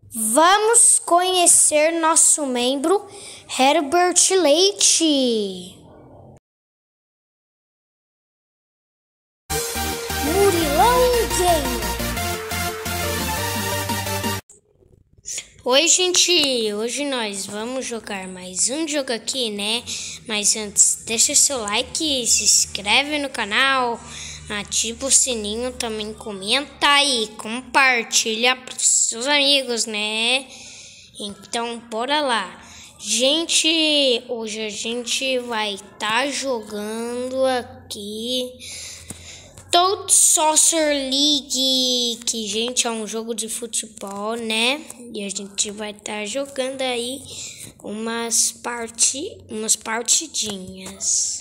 Vamos conhecer nosso membro Herbert Leite. Murilão Gamer. Oi, gente! Hoje nós vamos jogar mais um jogo aqui, né? Mas antes, deixa seu like, se inscreve no canal, ativa o sininho, também comenta e compartilha para os seus amigos, né? Então, bora lá! Gente, hoje a gente vai estar jogando aqui Toad Saucer League, que, gente, é um jogo de futebol, né? E a gente vai estar jogando aí umas partidinhas.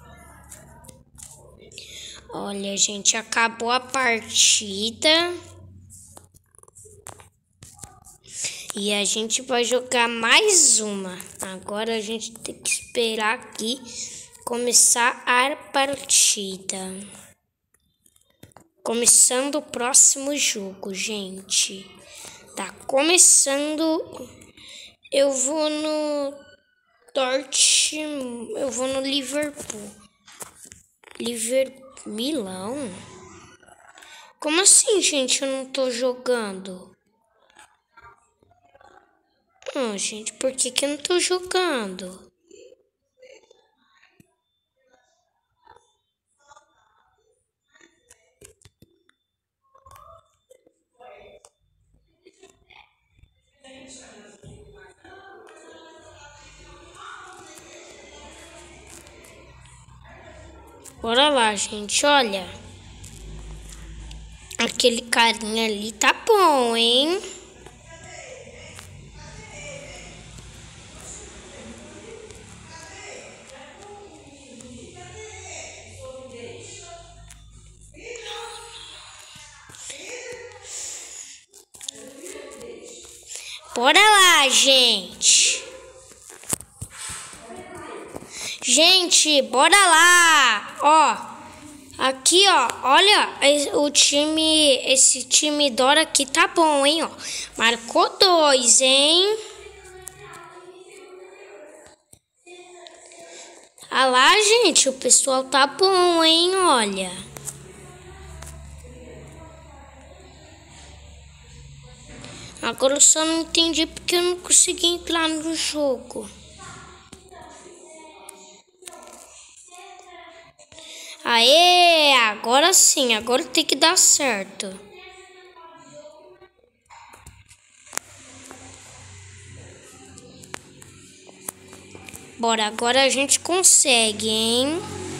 Olha, gente, acabou a partida. E a gente vai jogar mais uma. Agora a gente tem que esperar aqui começar a partida. Começando o próximo jogo, gente. Tá começando. Eu vou no Dortmund. Eu vou no Liverpool. Milão? Como assim, gente? Eu não tô jogando. Gente, por que eu não tô jogando? Bora lá, gente, olha. Aquele carinha ali tá bom, hein? Bora lá, gente. Gente, bora lá. Ó, aqui, ó, olha, esse time Dora aqui tá bom, hein, ó. Marcou 2, hein? Ah lá, gente, o pessoal tá bom, hein, olha. Agora eu só não entendi porque eu não consegui entrar no jogo. Aê, agora sim, agora tem que dar certo. Bora, agora a gente consegue, hein?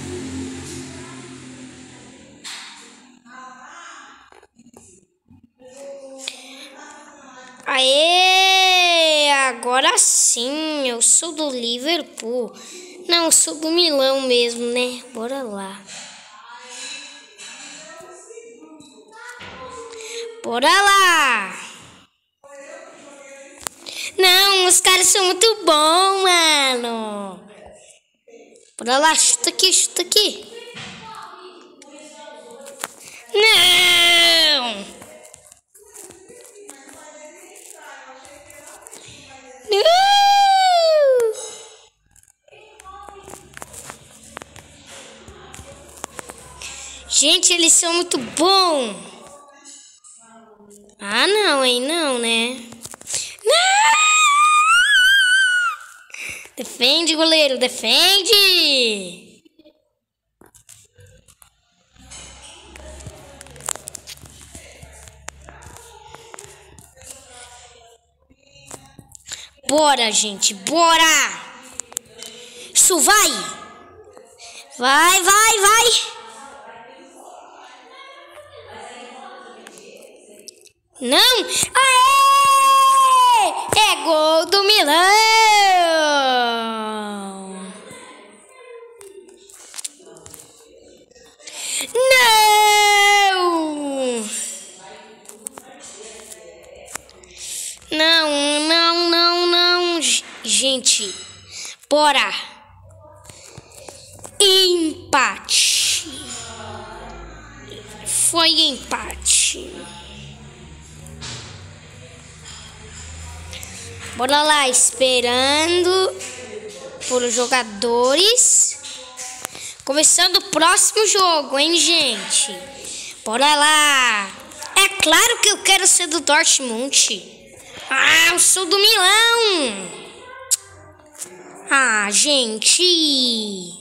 Aê, agora sim, eu sou do Liverpool. Não, eu sou do Milão mesmo, né? Bora lá. Bora lá. Não, os caras são muito bons, mano. Bora lá, chuta aqui, chuta aqui. Não! Gente, eles são muito bons. Ah, não, hein? Não, né? Não! Defende, goleiro, defende! Bora, gente, bora! Isso vai! Vai, vai, vai! Não! Aê! É gol do Milão! Não! Não, não, não, não. Gente, bora! Empate! Foi empate! Bora lá, esperando por os jogadores. Começando o próximo jogo, hein, gente? Bora lá. É claro que eu quero ser do Dortmund. Ah, eu sou do Milão. Ah, gente.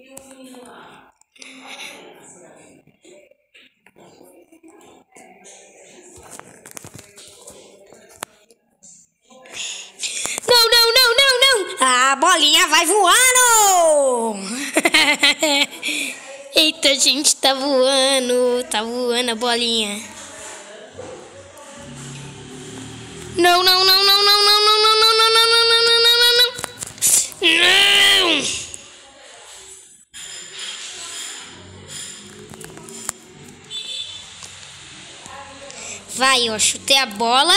Não, não, não, não, não. A bolinha vai voando. Eita, gente, tá voando a bolinha. Não, não, não, não, não, não, não, não, não, não, não, não, não, não, não, não, não. Vai, eu chutei a bola.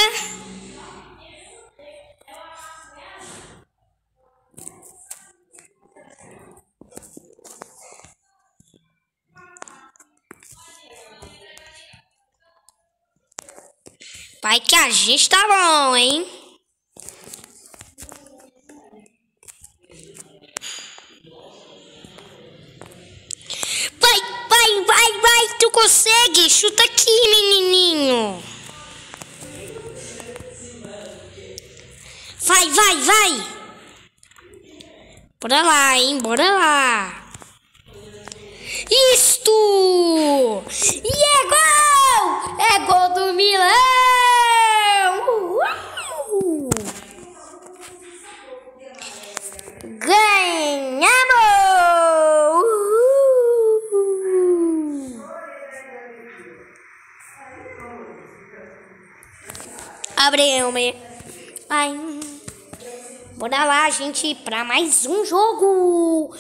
Vai que a gente tá bom, hein? Vai, vai, vai, vai. Tu consegue. Chuta aqui, menininho. Vai, vai, vai. Bora lá, hein? Bora lá. Isto! E é gol! É gol do Milão! Uhul! Ganhamos! Uhul! Abre-me. Ai. Bora lá, gente, para mais um jogo.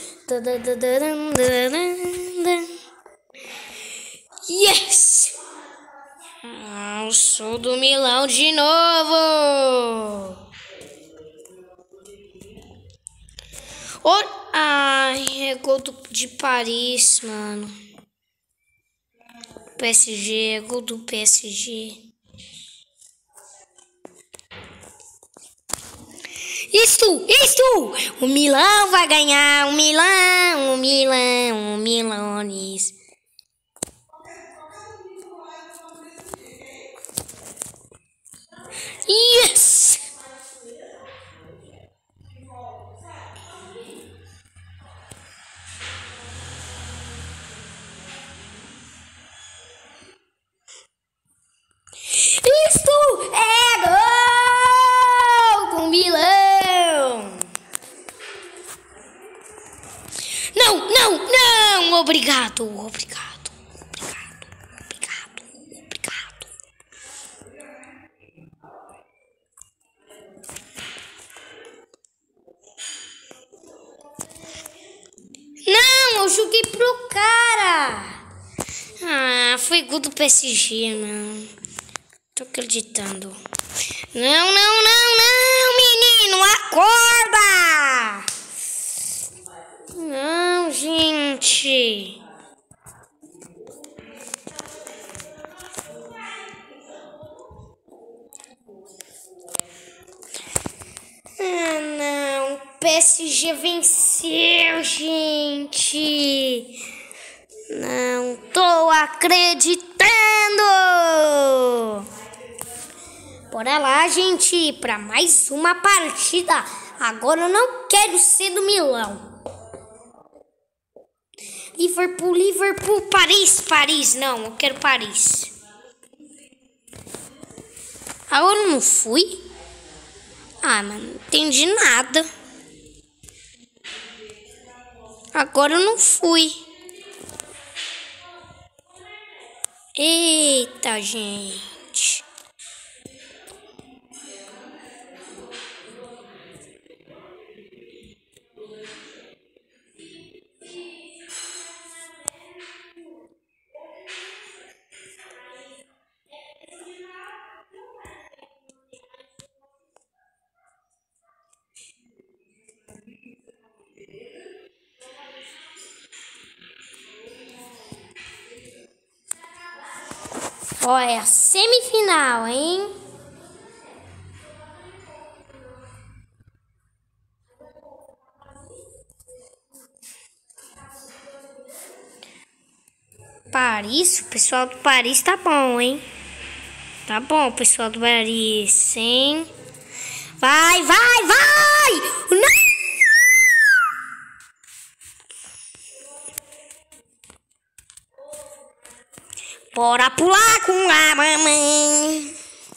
Yes! Eu sou do Milão de novo. Ai, é gol de Paris, mano. PSG, é gol do PSG. Isto! O Milão vai ganhar, o Milanes. Yes! Isto é gol do Milão! Não, não, não! Obrigado. Não, eu joguei pro cara. Ah, foi gol do PSG, não. Tô acreditando. Não, não, não, não, menino, acorda! Não, gente. Ah, não. PSG venceu, gente. Não tô acreditando. Bora lá, gente, para mais uma partida. Agora eu não quero ser do Milão. Liverpool, Paris. Não, eu quero Paris. Agora eu não fui? Ah, mas não entendi nada. Agora eu não fui. Eita, gente. Olha, semifinal, hein? Paris, o pessoal do Paris tá bom, hein? Tá bom, o pessoal do Paris, hein? Vai, vai, vai! Não! Bora pular com a mamãe.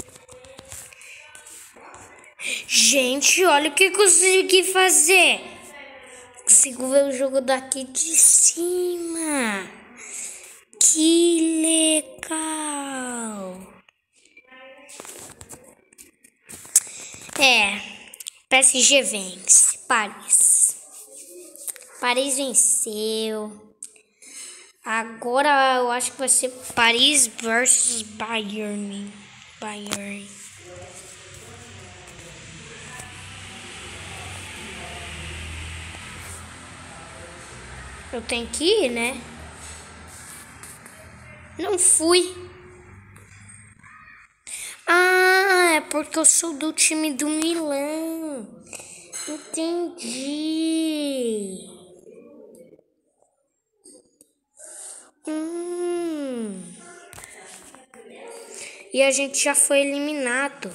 Gente, olha o que eu consegui fazer. Consigo ver o jogo daqui de cima. Que legal. PSG vence. Paris venceu. Agora eu acho que vai ser Paris versus Bayern. Eu tenho que ir, né? Não fui. Ah, é porque eu sou do time do Milan. Entendi. E a gente já foi eliminado.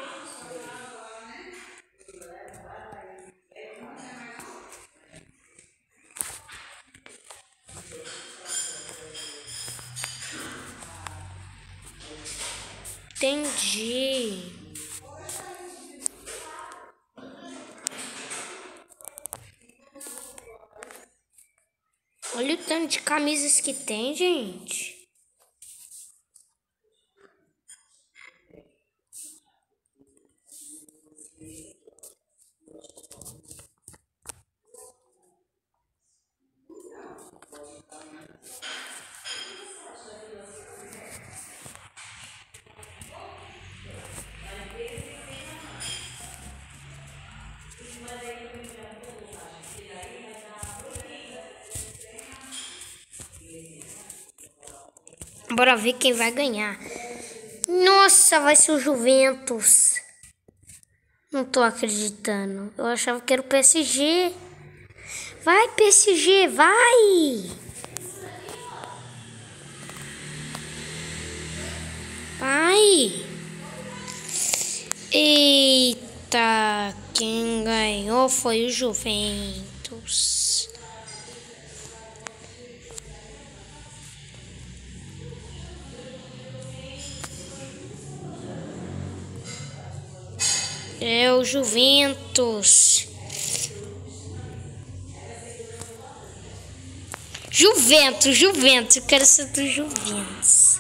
Entendi. Olha o tanto de camisas que tem, gente. Bora ver quem vai ganhar. Nossa, vai ser o Juventus. Não tô acreditando. Eu achava que era o PSG. Vai, PSG, vai! Vai! Eita, quem ganhou foi o Juventus. É o Juventus. Juventus. Eu quero ser do Juventus.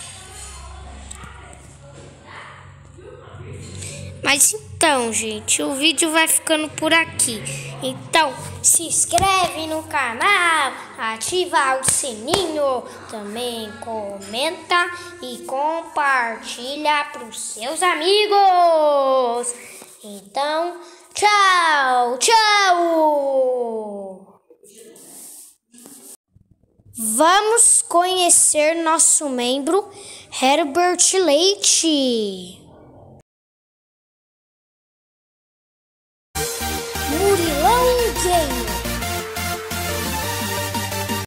Mas então, gente, o vídeo vai ficando por aqui. Então, se inscreve no canal, ativa o sininho, também comenta e compartilha para os seus amigos. Então, tchau. Vamos conhecer nosso membro Herbert Leite. Murilão Games.